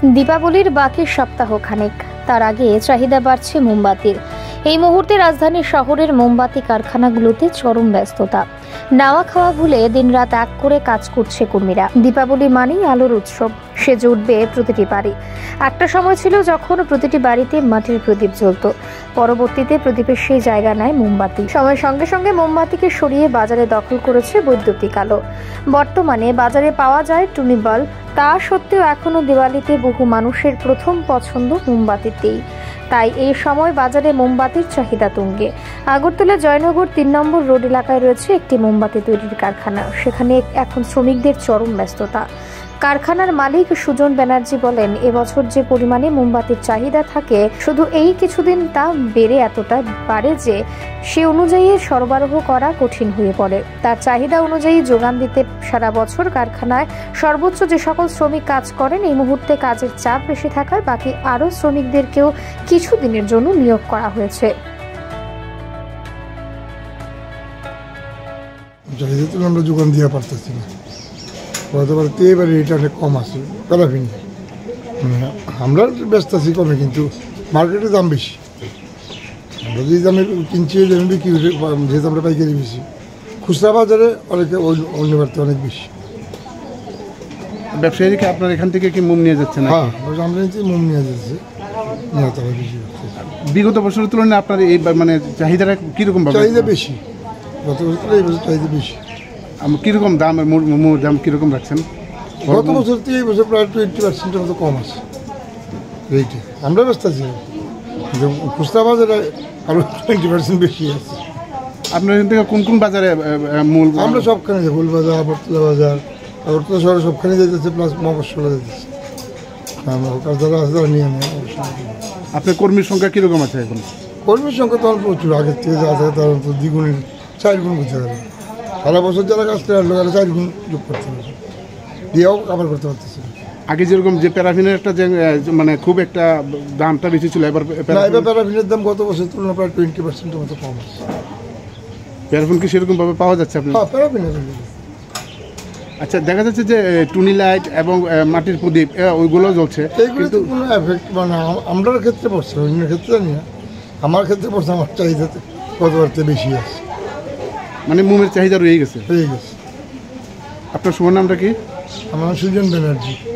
দীপাবলির বাকি সপ্তাহখানেক, তার আগে চাহিদা বাড়ছে মোমবাতির। এই মুহূর্তে রাজধানী শহরের মোমবাতি কারখানাগুলোতে চরম ব্যস্ততা। নাওয়া খাওয়া ভুলে দিনরাত এক করে কাজ করছে কর্মীরা। দীপাবলি মানেই আলোর উৎসব, সেজে উঠবে প্রতিটি বাড়ি। একটা সময় ছিল যখন প্রতিটি বাড়িতে মাটির প্রদীপ জ্বলত, পরবর্তীতে প্রদীপের সেই জায়গা নেয় মোমবাতি। সময়ের সঙ্গে সঙ্গে মোমবাতিকে সরিয়ে বাজারে দখল করেছে বৈদ্যুতিক আলো। বর্তমানে বাজারে পাওয়া যায় টুনি বাল্ব, তা সত্ত্বেও এখনো দিওয়ালিতে বহু মানুষের প্রথম পছন্দ মোমবাতিতেই। তাই এই সময় বাজারে মোমবাতির চাহিদা তুঙ্গে। আগরতলা জয়নগর ৩ নম্বর রোড এলাকায় রয়েছে একটি মোমবাতি তৈরির কারখানা। সেখানে এখন শ্রমিকদের চরম ব্যস্ততা। কারখানার মালিক সুজন ব্যানার্জি বলেন, এবছর যে পরিমাণে মোমবাতির চাহিদা থাকে, শুধু এই কিছুদিন তা বেড়ে এতটা বাড়ে যে সে অনুযায়ী সরবরাহ করা কঠিন হয়ে পড়ে। তার চাহিদা অনুযায়ী যোগান দিতে সারা বছর কারখানায় সর্বোচ্চ যে সকল শ্রমিক কাজ করেন, এই মুহূর্তে কাজের চাপ বেশি থাকায় বাকি আরও শ্রমিকদেরকেও কিছু দিনের জন্য নিয়োগ করা হয়েছে। আমরা যোগান দিয়ে পারতেছি না, এবারে এটা অনেক কম আছে প্যারাফিন। আমরা ব্যস্ত আছি কমে, কিন্তু মার্কেটে দাম বেশি। আমরা যে দামে কিনছি ওই দামে বিক্রি করে, যেহেতু আমরা পাইকারি বেশি। খুচরা বাজারে অনেকে অন্য বাড়তে অনেক বেশি। ব্যবসায়ীকে আপনার এখান থেকে কি মোম নিয়ে যাচ্ছে না? হ্যাঁ, আমরা নিচ্ছি মোম নিয়ে যাচ্ছে, বেশি। বিগত বছরের তুলনায় আপনার এই মানে চাহিদাটা কীরকম? চাহিদা বেশি, গত বছর এই বছর চাহিদা বেশি। কীরকম দাম, মোমোর দাম কীরকম রাখছেন? গত বছর থেকে এই বছর প্রায় 20% মতো কম আছে রেটে। আমরা ব্যস্ত আছি, কিন্তু খুচরা বাজারে আরও 20% বেশি আছে। আপনার এখান থেকে কোন কোন বাজারে মূল? আমরা সবখানে যাই, ফুলবাজার, আগরতলা বাজার, আগরতলা শহরে সবখানে যেতেছে, প্লাস মফস্বলে যেতেছে। ওখানে যারা আছে তারা নিয়ে নেয়। আপনার কর্মীর সংখ্যা কীরকম আছে এখন? কর্মীর সংখ্যা তো প্রচুর, আগের থেকে যা আছে তার দ্বিগুণের 4 গুণ করতে পারে। সারা বছর যারা কাজ করে আসলে 4 গুণ যোগ করতে পারে, দিয়েও কাভার করতে পারতেছে। আগে যেরকম যে প্যারাফিনের একটা যে মানে খুব একটা দামটা বেশি ছিল, এবার প্যারাফিনের দাম গত বছর তুলনায় প্রায় 20% মতো কম আছে। প্যারাফিন কি সেরকমভাবে পাওয়া যাচ্ছে আপনার? হ্যাঁ, প্যারাফিনের। আচ্ছা, দেখা যাচ্ছে যে টুনি লাইট এবং মাটির প্রদীপ ওইগুলো জ্বলছে, কিন্তু কোনো এফেক্ট মানে আমরার ক্ষেত্রে পড়ছে, অন্য ক্ষেত্রে জানি না। আমার ক্ষেত্রে পড়ছে, আমার চাহিদাতে গতবারতে বেশি আছে, মানে মোমের চাহিদা রয়ে গেছে। হয়ে গেছে। আপনার শুভ নামটা কি? আমার নাম সুজন ব্যানার্জি।